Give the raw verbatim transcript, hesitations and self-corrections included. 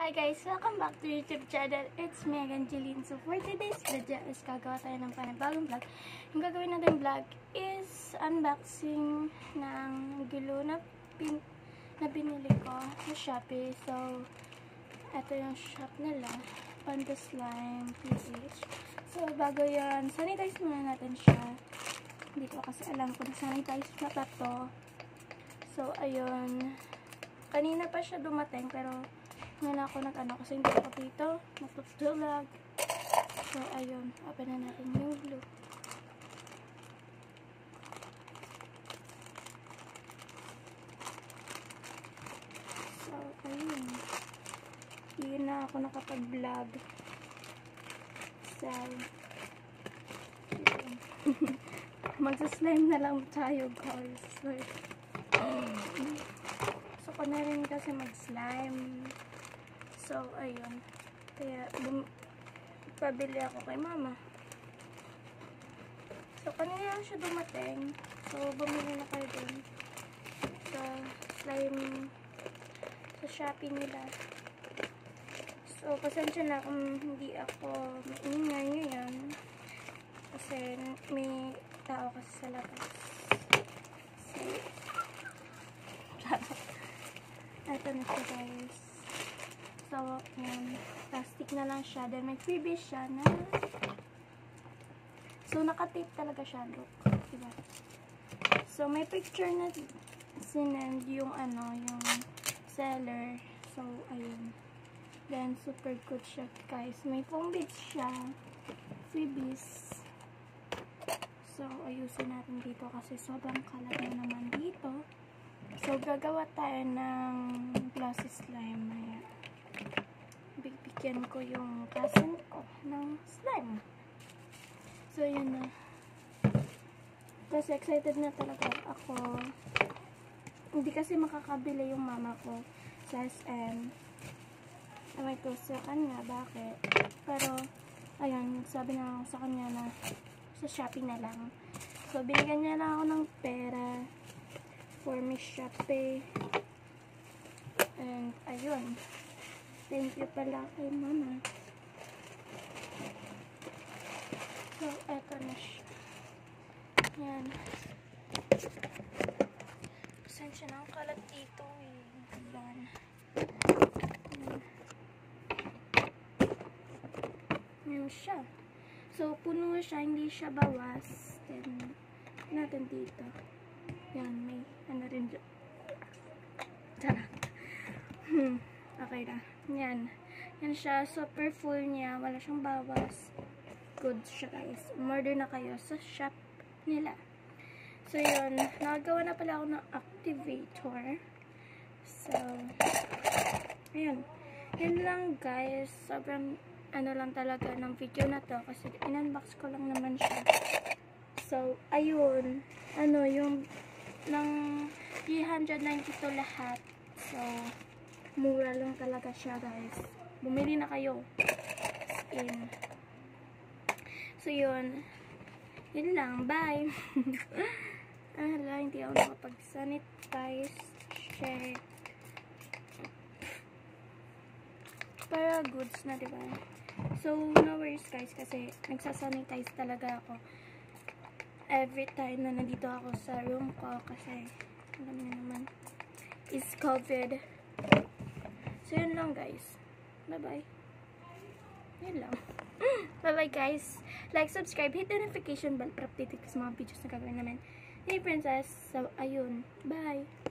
Hi guys! Welcome back to YouTube channel. It's me again, Jeline. So for today's video is gagawa tayo ng panibagong vlog. Yung gagawin natin vlog is unboxing ng glue na, pin na binili ko sa Shopee. So, ito yung shop nila. Panda Slime P H. So, bago yan, sanitize muna natin siya. Hindi ko kasi alam kung sanitize na pa to. So, ayun. Kanina pa siya dumating pero ngayon ako nag-ano kasi hindi ako dito natutulog. So, ayun. Open na natin yung glue. So, ayun. Hindi na ako nakapag-vlog. So, magsa-slime na lang tayo, guys. So, so ko na rin kasi mag-slime. So, ayun. Kaya, pabili ako kay mama. So, kanina lang siya dumating. So, bumili na kayo dun. Sa slime sa Shopee nila. So, pasensya na kung hindi ako maingay ngayon. Kasi, may tao kasi sa labas. So, ito na siya, guys. So, yan. Plastic na lang siya. Then, may freebies siya na so, nakatape talaga siya. Look. Diba? So, may picture na sinend yung ano, yung seller. So, ayun. Then, super good siya, guys. May foam beads siya. Freebies. So, ayusin natin dito kasi sobrang kalat na naman dito. So, gagawa tayo ng glossy slime. Ayan. Bibigyan ko yung cousin ko ng slime. So, yun na. Kasi excited na talaga ako. Hindi kasi makakabili yung mama ko sa S M. Amay ko sa kanya, bakit? Pero, ayun, sabi na ako sa kanya na sa Shopee na lang. So, binigyan niya na ako ng pera for me Shopee. And, ayun. Thank you pala kay mama. So, eto na siya. Yan. Pasensya na ang kalat dito eh. Yan. Yan. Yan siya. So, puno siya. Hindi siya bawas. Then, natin dito. Yan. May ano rin dyan. Tara. Hmm. Okay na. Yan. Yan siya. Super full niya. Wala siyang bawas. Good siya, guys. Order na kayo sa shop nila. So, yun. Nakagawa na pala ako ng activator. So, ayun. Yan lang, guys. Sobrang, ano lang talaga ng video na to. Kasi, in-unbox ko lang naman siya. So, ayun. Ano, yung, ng three hundred ninety-two lahat. So, mura lang talaga siya, guys. Bumili na kayo. In. So, yun. Yun lang. Bye. Ah, hala, hindi ako nakapag-sanitize. Check. Para goods na, diba? So, no worries, guys. Kasi, nagsasanitize talaga ako. Every time na nandito ako sa room ko. Kasi, alam niyo naman, is COVID. So, yun lang, guys. Bye-bye. Yun lang. Bye-bye, guys. Like, subscribe, hit the notification bell para update sa mga videos na gagawin namin. Hey, princess. So, ayun. Bye.